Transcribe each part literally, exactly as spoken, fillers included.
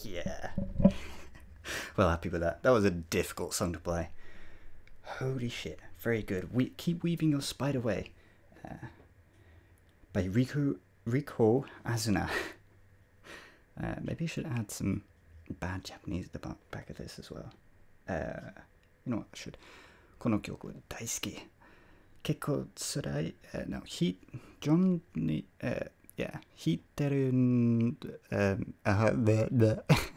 Yeah. Well, happy with that. That was a difficult song to play. Holy shit. Very good. We Keep Weaving Your Spider Way. Uh, by Riku, Riko Azuna. Uh, maybe I should add some bad Japanese at the back of this as well. Uh, you know what, I should. この曲大好き。結構辛い。Uh, no, ひ、ジョンに、uh, yeah, 弾いてるん、um, あ、で、で。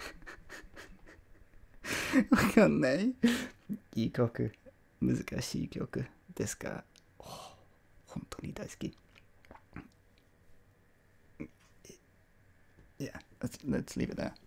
わかんない。いい曲。難しい曲ですが、oh, 本当に大好き。Yeah, let's, let's leave it there.